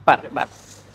பாரு பாரு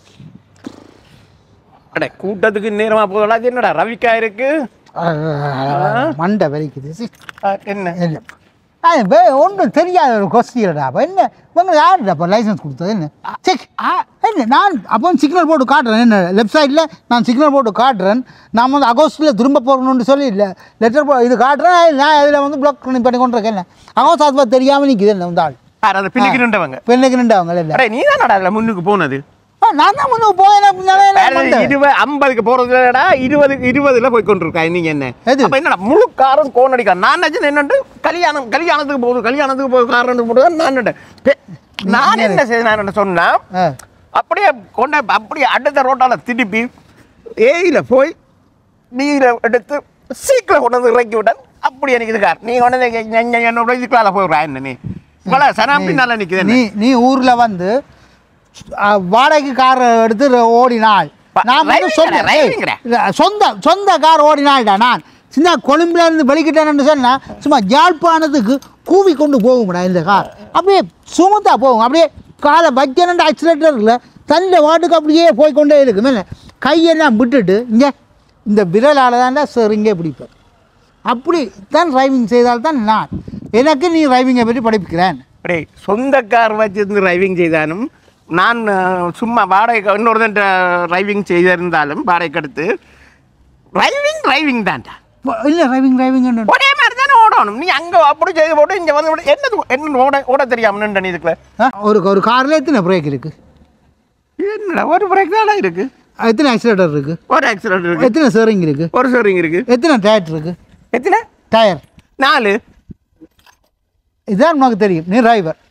அட கூட்டத்துக்கு நேரமா போகலாம் என்னடா ரவிக்கா இருக்கு மண்டை வலிக்குது என்ன என்ன ஒன்றும் தெரியாத ஒரு கொஸ்டின்டா அப்போ என்ன இவங்க யாருடா அப்போ லைசன்ஸ் கொடுத்தது என்ன செக் என்ன நான் அப்போ சிக்னல் போட்டு காட்டுறேன் என்ன லெஃப்ட் சைடில் நான் சிக்னல் போட்டு காட்டுறேன் நான் வந்து அகோஸ்டில் திரும்ப போகணுன்னு சொல்லி இல்லை லெட்டர் இது காட்டுறேன் நான் இதில் வந்து பிளாக் பண்ணி கொண்டு இருக்கேன் என்ன அகோஸ்ட் அது தெரியாமல் நிற்குது என்ன வந்து ஆள் அந்த பின்னுக்கு நின்றவங்க இல்லை நீ தான் அதில் முன்னுக்கு போனது நான் தான் முன்னுக்கு போயேன் 50க்கு போறதுலடா 20ல போய் கொண்டிருக்கா நீங்க என்ன அப்ப என்னடா முழு காரம் கோன் அடிக்கா நான் என்னன்னு கல்யாணத்துக்கு போகுது காரணத்துக்கு போடுவேன் நான் என்ன செய்ய சொன்னா அப்படியே அப்படியே அடுத்த ரோட்டால திருப்பி ஏயில போய் நீரை எடுத்து சீக்கிரம் கொண்டு வந்து இறக்கி விட்டேன் அப்படி எனக்கு இது கார் நீ கொண்டு என்னோட இதுக்குள்ள போயிடுறா என்ன நீ சனா பின்னால நிக்குது நீ ஊர்ல வந்து வாடகைக்கு கார் எடுத்து ஓடினாள் நான் சொந்த கார் ஓடினாள்டா நான் சின்ன கொழும்புல இருந்து வெளிக்கிட்டேன்னு சொன்னா சும்மா யாழ்ப்பாணத்துக்கு கூவி கொண்டு போகும்டா இந்த கார் அப்படியே சுமத்தா போகும் அப்படியே காலை வைக்கணுன்ற ஆக்சிலேட்டர்ல தன்னை வாட்டுக்கு அப்படியே போய்கொண்டே இருக்கு மேலே கையெல்லாம் விட்டுட்டு இங்கே இந்த விரலால் தான்டா சார் இங்கே பிடிப்பேன் அப்படி தான் டிரைவிங் செய்தால்தான் நான் எனக்கு நீ டிரைவிங்கை பற்றி படிப்பிக்கிறேன் அப்படியே சொந்த கார் வச்சிருந்து டிரைவிங் செய்தாலும் நான் சும்மா வாடகை இன்னொரு டிரைவிங் செய்திருந்தாலும் வாடகைக்கு எடுத்து டிரைவிங் தான்டா இல்லை டிரைவிங் ஒரே மாதிரி தானே ஓடணும் நீ அங்கே அப்படி செய்து போட்டு இங்கே வந்து என்ன ஓட தெரியாமல் நின்று நீ இதுக்குள்ள ஒரு காரில் எத்தனை பிரேக் இருக்கு என்னடா ஒரு பிரேக் தானே இருக்கு எத்தனை ஆக்சிலேட்டர் இருக்கு ஒரு ஆக்சிலேட்டர் இருக்கு எத்தனை ஸ்டீரிங் இருக்கு ஒரு ஸ்டீரிங் இருக்கு எத்தனை டயர் இருக்கு எத்தனை டயர் 4 இதுதான் உனக்கு தெரியும் நீ டிரைவர்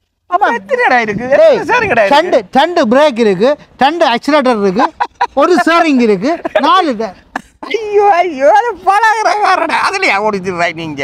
ரெண்டு பிரேக் இருக்கு 2 ஆக்சிலேட்டர் இருக்கு ஒரு ஸ்டீரிங் இருக்கு 4 ஐயோ ஐயோ அது பழகிறா அதுலயா ஓடிச்சிடுறாய் நீங்க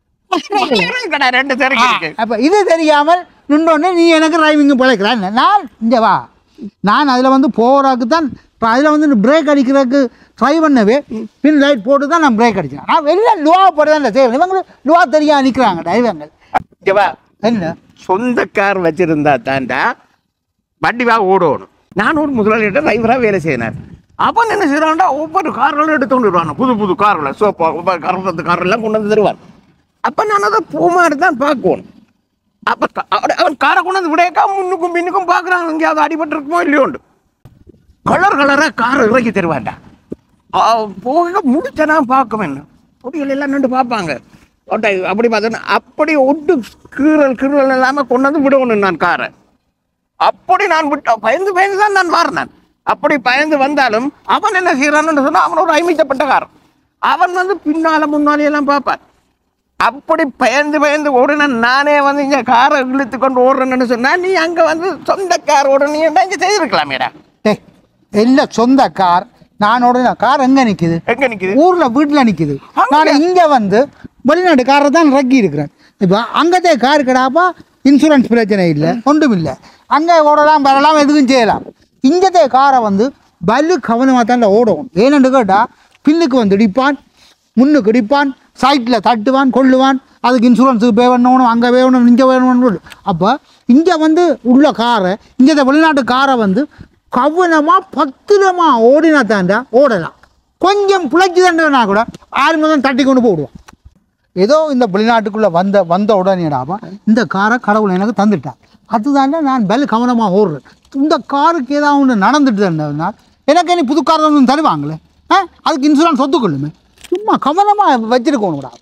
2 ஸ்டீரிங் இருக்கு அப்ப இது தெரியாமல் நின்றோடனே நீ எனக்கு டிரைவிங் பழக்கிறான் நான் இங்க வா நான் அதில் வந்து போகிறதுக்கு தான் அதில் வந்து பிரேக் அடிக்கிறதுக்கு ட்ரை பண்ணவே பின் லைட் போட்டு தான் நான் பிரேக் அடித்தேன் நான் வெளில லுவா போட்டு தான் செய்கிறேன் இவங்களுக்கு லுவா தெரியாம நிற்கிறாங்க டிரைவர்கள் என்ன சொந்த கார் வச்சிருந்தா தாண்டா வண்டிவாக ஓடணும் நான் ஒரு முதலாளிகிட்ட டிரைவராக வேலை செய்யினார் அப்போ என்ன செய்யறான்டா ஒவ்வொரு கார்களும் எடுத்து கொண்டு வருவாங்க புது காரில் சோப்பா ஒவ்வொரு காரெல்லாம் கொண்டு வந்து தருவார் அப்போ நான் அதை பூமாரி தான் பார்க்கணும் அப்போ அவன் காரை கொண்டு வந்து விடையக்கா முன்னுக்கும் பின்னுக்கும் பார்க்குறாங்க எங்கேயாவது அடிபட்டு இருக்குமோ இல்லையோண்டு கலராக காரை இறக்கி தருவான்டா போக முடிச்சனா பார்க்கும் என்ன பொடிகள் எல்லாம் நின்று பார்ப்பாங்க அப்படி பார்த்தோன்னா அப்படி ஒட்டு கீறல் இல்லாமல் கொண்டு வந்து விடணும் நான் காரை அப்படி நான் விட்டேன் பயந்து தான் நான் மாறினேன் அப்படி பயந்து வந்தாலும் அவன் என்ன செய்யறான்னு சொன்னா அவன் ஒரு ஐமிச்சப்பட்ட காரம் அவன் வந்து முன்னாலேயெல்லாம் பார்ப்பான் அப்படி பயந்து ஓடுன நானே வந்து இங்கே காரை இழுத்து கொண்டு ஓடுறேன்னு சொன்னா நீ அங்கே வந்து சொந்த கார் ஓடணும் இங்கே செய்திருக்கலாமேடா இல்லை சொந்த கார் நான் ஓடுன கார் எங்கே நிற்குது ஊரில் வீட்டில் நிற்குது நான் இங்கே வந்து வெளிநாட்டு காரை தான் இறக்கி இருக்கிறேன் இப்போ அங்கத்தே கார் கிடாப்பா இன்சூரன்ஸ் பிரச்சனை இல்லை ஒன்றும் இல்லை அங்கே ஓடலாம் வரலாம் எதுவும் செய்யலாம் இங்கத்தே காரை வந்து பல்லு கவனமாக தான் ஓடும் ஏன்னு கேட்டால் பின்னுக்கு வந்து இடிப்பான் முன்னுக்கு இடிப்பான் சைட்டில் தட்டுவான் கொள்ளுவான் அதுக்கு இன்சூரன்ஸுக்கு பே பண்ணணும் அங்கே வேணும் இங்கே வேணும்னு அப்போ இங்கே வந்து உள்ள காரை இங்கே வெளிநாட்டு காரை வந்து கவனமாக பத்திரமாக ஓடினா தாண்டா ஓடலாம் கொஞ்சம் பிழைச்சி தாண்டா கூட 6 முதல் தட்டி கொண்டு போடுவான் ஏதோ இந்த வெளிநாட்டுக்குள்ளே வந்த உடனேடாப்பா இந்த காரை கடவுள் எனக்கு தந்துட்டான் அதுதாண்டா நான் பல்லு கவனமாக ஓடுறேன் இந்த காருக்கு ஏதாவது ஒன்று நடந்துட்டு தாண்டா எனக்கு இனி புது கார் ஒன்று தருவாங்களே அதுக்கு இன்சூரன்ஸ் ஒத்துக்கொள்ளுமே சும்மா கவனமாக வச்சிருக்கணும்டா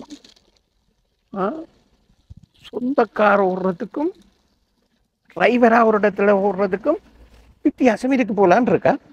சொந்த கார் ஓடுறதுக்கும் டிரைவராக ஒரு இடத்துல ஓடுறதுக்கும் வித்தியாசம் இருக்கு போலான் இருக்கா